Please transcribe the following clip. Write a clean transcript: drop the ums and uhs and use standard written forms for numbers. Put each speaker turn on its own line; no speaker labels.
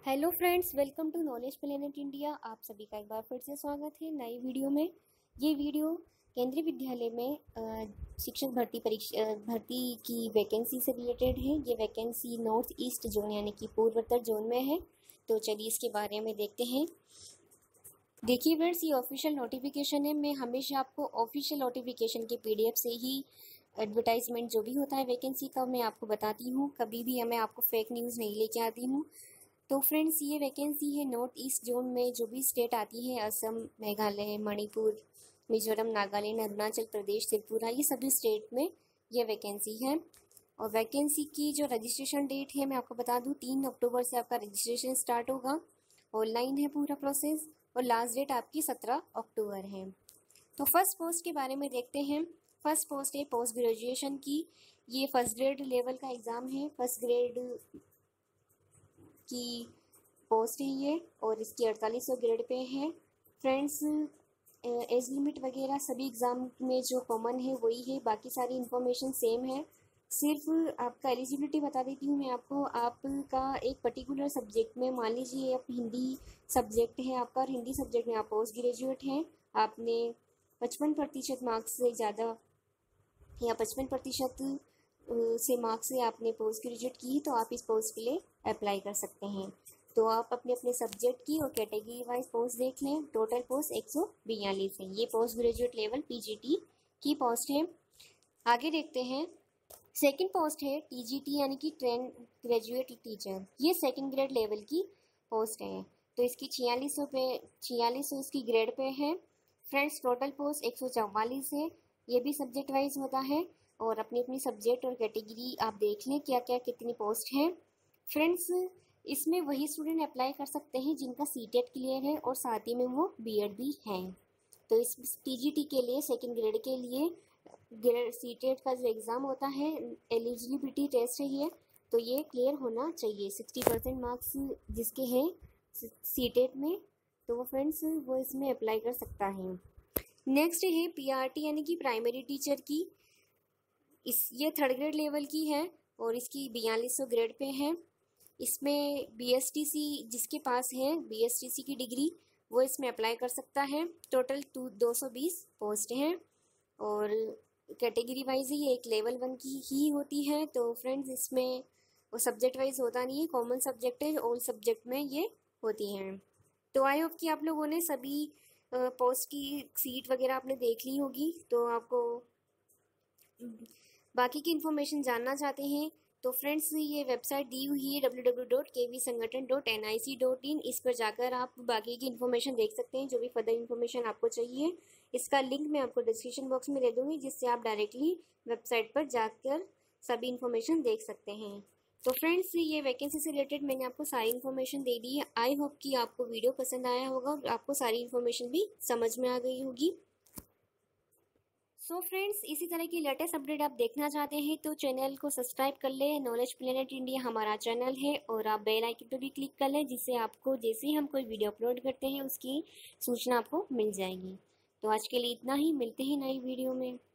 Hello friends, welcome to knowledge planet India. आप सभी का एक बार फिर से स्वागत है नई वीडियो में। ये वीडियो केंद्रीय विद्यालय में शिक्षक भर्ती की वैकेंसी से रिलेटेड है। ये वैकेंसी नॉर्थ ईस्ट जोन यानी कि पूर्वोत्तर जोन में है। तो चलिए इसके बारे में देखते हैं। देखिए फ्रेंड्स, ये ऑफिशियल नोटिफिकेशन है। मैं हमेशा आपको ऑफिशियल नोटिफिकेशन के PDF से ही एडवर्टाइजमेंट जो भी होता है वैकेंसी का मैं आपको बताती हूँ। कभी भी मैं आपको फेक न्यूज़ नहीं लेके आती हूँ। तो फ्रेंड्स, ये वैकेंसी है नॉर्थ ईस्ट जोन में जो भी स्टेट आती है, असम, मेघालय, मणिपुर, मिजोरम, नागालैंड, अरुणाचल प्रदेश, त्रिपुरा, ये सभी स्टेट में ये वैकेंसी है। और वैकेंसी की जो रजिस्ट्रेशन डेट है मैं आपको बता दूं, 3 अक्टूबर से आपका रजिस्ट्रेशन स्टार्ट होगा। ऑनलाइन है पूरा प्रोसेस और लास्ट डेट आपकी 17 अक्टूबर है। तो फर्स्ट पोस्ट के बारे में देखते हैं। फर्स्ट पोस्ट है पोस्ट ग्रेजुएशन की। ये फर्स्ट ग्रेड लेवल का एग्ज़ाम है। फर्स्ट ग्रेड की पोस्ट है ये और इसकी 4800 ग्रेड पे है। फ्रेंड्स, एज लिमिट वगैरह सभी एग्ज़ाम में जो कॉमन है वही है, बाकी सारी इन्फॉर्मेशन सेम है। सिर्फ आपका एलिजिबिलिटी बता देती हूँ मैं आपको। आपका एक पर्टिकुलर सब्जेक्ट में, मान लीजिए आप हिंदी सब्जेक्ट है आपका और हिंदी सब्जेक्ट में आप पोस्ट ग्रेजुएट हैं, आपने 55% मार्क्स से ज़्यादा या 55% से मार्क्स से आपने पोस्ट ग्रेजुएट की तो आप इस पोस्ट के लिए अप्लाई कर सकते हैं। तो आप अपने अपने सब्जेक्ट की और कैटेगरी वाइज पोस्ट देख लें। टोटल पोस्ट 142 है। ये पोस्ट ग्रेजुएट लेवल PGT की पोस्ट है। आगे देखते हैं। सेकंड पोस्ट है TGT यानी कि ट्रेन ग्रेजुएट टीचर। ये सेकंड ग्रेड लेवल की पोस्ट है। तो इसकी 4600 इसकी ग्रेड पे है। फ्रेंड्स, टोटल पोस्ट 144 है। ये भी सब्जेक्ट वाइज होता है और अपनी अपनी सब्जेक्ट और कैटेगरी आप देख लें क्या क्या कितनी पोस्ट है। फ्रेंड्स, इसमें वही स्टूडेंट अप्लाई कर सकते हैं जिनका CTET क्लियर है और साथ ही में वो B.Ed भी हैं। तो इस TGT के लिए सेकंड ग्रेड के लिए CTET का जो एग्ज़ाम होता है, एलिजिबिलिटी टेस्ट है ये, तो ये क्लियर होना चाहिए। 60% मार्क्स जिसके हैं CTET में, तो वो फ्रेंड्स वो इसमें अप्लाई कर सकता है। नेक्स्ट है PRT यानी कि प्राइमरी टीचर की। ये थर्ड ग्रेड लेवल की है और इसकी 4200 ग्रेड पे है। इसमें BSTC जिसके पास है, BSTC की डिग्री, वो इसमें अप्लाई कर सकता है। टोटल 220 पोस्ट हैं और कैटेगरी वाइज ही ये एक लेवल 1 की ही होती है। तो फ्रेंड्स, इसमें वो सब्जेक्ट वाइज होता नहीं है, कॉमन सब्जेक्ट है, ऑल सब्जेक्ट में ये होती हैं। तो आई होप कि आप लोगों ने सभी पोस्ट की सीट वगैरह आपने देख ली होगी। तो आपको बाकी की इन्फॉर्मेशन जानना चाहते हैं तो फ्रेंड्स, ये वेबसाइट दी हुई है www.kvsangathan.nic.in। इस पर जाकर आप बाकी की इन्फॉर्मेशन देख सकते हैं, जो भी फर्दर इन्फॉर्मेशन आपको चाहिए। इसका लिंक मैं आपको डिस्क्रिप्शन बॉक्स में दे दूँगी, जिससे आप डायरेक्टली वेबसाइट पर जाकर सभी इन्फॉर्मेशन देख सकते हैं। तो फ्रेंड्स, ये वैकेंसी से रिलेटेड मैंने आपको सारी इन्फॉर्मेशन दे दी है। आई होप कि आपको वीडियो पसंद आया होगा और आपको सारी इन्फॉर्मेशन भी समझ में आ गई होगी। सो फ्रेंड्स, इसी तरह की लेटेस्ट अपडेट आप देखना चाहते हैं तो चैनल को सब्सक्राइब कर लें। नॉलेज प्लेनेट इंडिया हमारा चैनल है और आप बेल आइकन पर भी क्लिक कर लें, जिससे आपको जैसे ही हम कोई वीडियो अपलोड करते हैं उसकी सूचना आपको मिल जाएगी। तो आज के लिए इतना ही, मिलते हैं नई वीडियो में।